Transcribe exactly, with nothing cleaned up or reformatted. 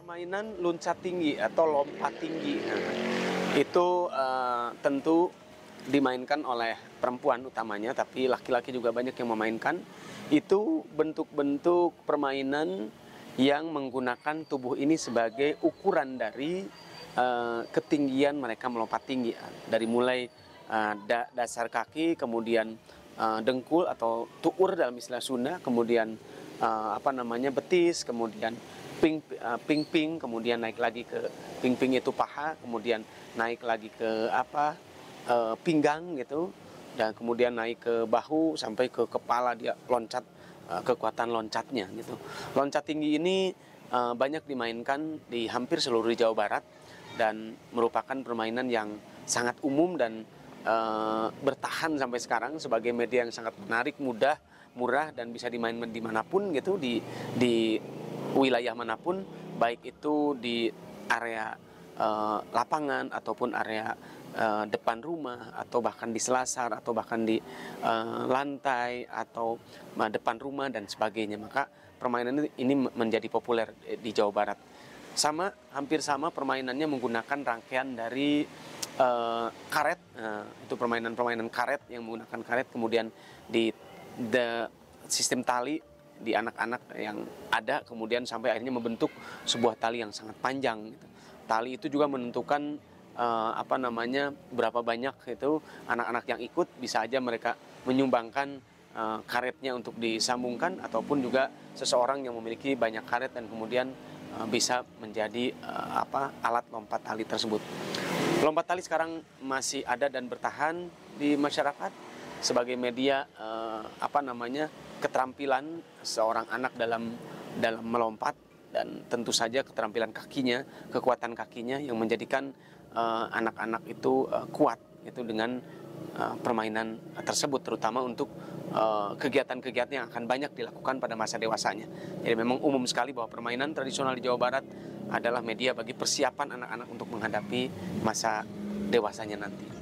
Permainan loncat tinggi atau lompat tinggi, nah, itu uh, tentu dimainkan oleh perempuan utamanya, tapi laki-laki juga banyak yang memainkan. Itu bentuk-bentuk permainan yang menggunakan tubuh ini sebagai ukuran dari uh, ketinggian mereka melompat tinggi. Dari mulai uh, da dasar kaki, kemudian uh, dengkul atau tuur dalam istilah Sunda, kemudian uh, apa namanya betis, kemudian ping uh, ping-ping, kemudian naik lagi ke ping-ping itu paha, kemudian naik lagi ke apa uh, pinggang gitu, dan kemudian naik ke bahu sampai ke kepala, dia loncat, uh, kekuatan loncatnya gitu. Loncat tinggi ini uh, banyak dimainkan di hampir seluruh Jawa Barat dan merupakan permainan yang sangat umum dan uh, bertahan sampai sekarang sebagai media yang sangat menarik, mudah, murah, dan bisa dimainkan dimanapun gitu, di di wilayah manapun, baik itu di area uh, lapangan ataupun area uh, depan rumah, atau bahkan di selasar, atau bahkan di uh, lantai, atau uh, depan rumah dan sebagainya. Maka permainan ini menjadi populer di Jawa Barat. Sama, hampir sama permainannya menggunakan rangkaian dari uh, karet, uh, itu permainan-permainan karet yang menggunakan karet, kemudian di the sistem tali di anak-anak yang ada, kemudian sampai akhirnya membentuk sebuah tali yang sangat panjang gitu. Tali itu juga menentukan uh, apa namanya berapa banyak itu anak-anak yang ikut, bisa aja mereka menyumbangkan uh, karetnya untuk disambungkan, ataupun juga seseorang yang memiliki banyak karet dan kemudian uh, bisa menjadi uh, apa alat lompat tali tersebut. Lompat tali sekarang masih ada dan bertahan di masyarakat sebagai media uh, apa namanya keterampilan seorang anak dalam dalam melompat, dan tentu saja keterampilan kakinya, kekuatan kakinya yang menjadikan anak-anak uh, itu uh, kuat itu dengan uh, permainan tersebut, terutama untuk kegiatan-kegiatan uh, yang akan banyak dilakukan pada masa dewasanya. Jadi memang umum sekali bahwa permainan tradisional di Jawa Barat adalah media bagi persiapan anak-anak untuk menghadapi masa dewasanya nanti.